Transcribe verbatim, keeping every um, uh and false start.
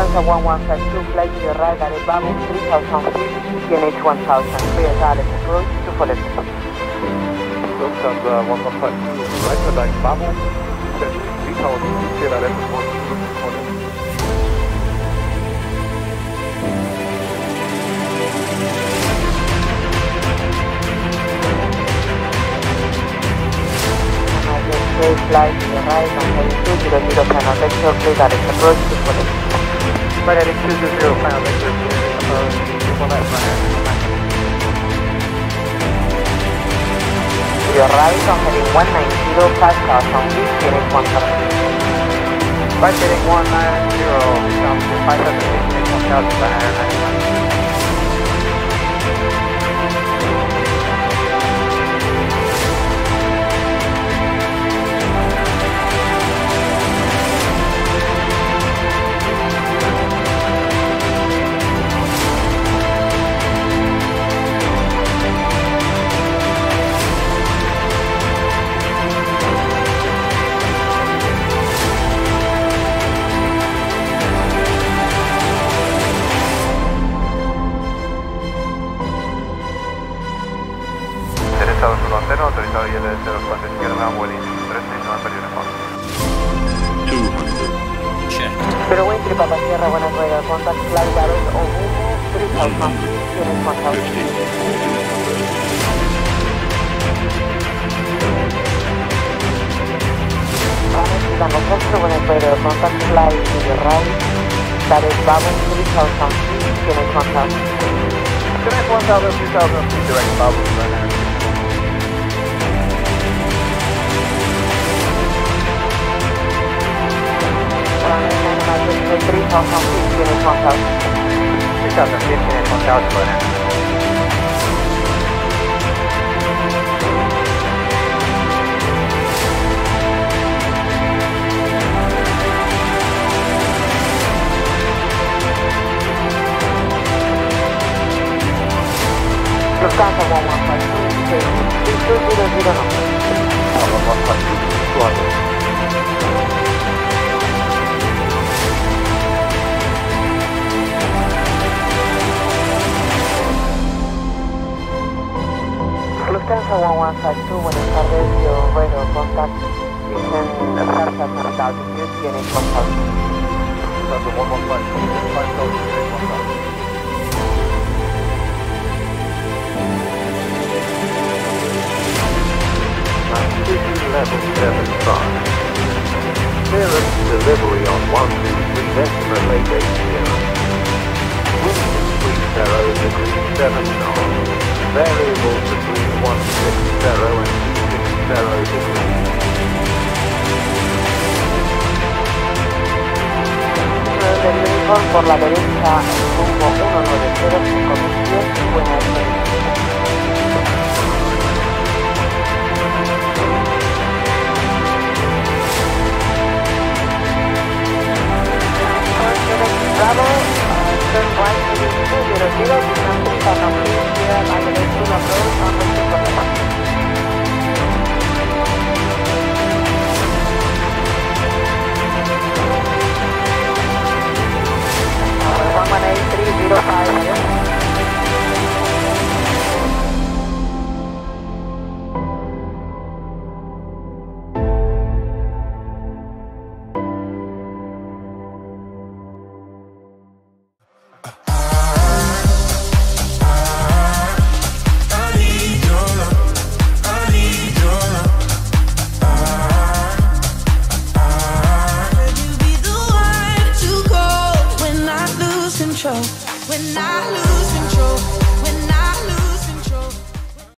Lufthansa one one five two, flight to the right at above three thousand feet, P N H one thousand, clear direct approach to Follet. Lufthansa one one five two, right contact Bravo, three thousand feet, clear direct approach to Follet. Flight to the right on heading two zero zero, final vector, clear direct approach to Follet. Right heading two zero zero, final vector, clear approach to Follet, to your right on heading one nine zero, five thousand feet, P N H one thousand. Right heading one nine zero, down to five thousand feet, P N H one thousand, ninety-one. Autorizado I L cero cuatro izquierda, Vueling tres seis nueve, Uniform. two hundred. Check. Pero Wind three Papa Sierra, buenas noches, contact flight direct on three thousand feet, P N H one thousand. Tango Foxtrot, buenas noches, contact flight to the right, direct Bravo three thousand feet, P N H one thousand. P N H one thousand, three thousand feet, direct Bravo, right now. three thousand feet, P N H one thousand. three thousand feet, P N H one thousand, right now. Lufthansa one one five two, three two zero zero nine. one one five two, two hundred. Lufthansa one one five two, buenas tardes, your radar contact descend five thousand altitude, P N H one thousand. Lufthansa one one five two, five thousand, P N H one thousand. City level seven five. Clearance delivery on one two three decimal eight eight zero. Wind three zero degree seven knots. Variable between one six zero and two six zero degrees. Del Uniform por la derecha, rumbo uno nueve cero cinco mil pies, buenas noches. Bravo, turn right heading two zero zero, descend three thousand feet, clear I L two approach on the two point one. one one eight three zero five. When I lose control,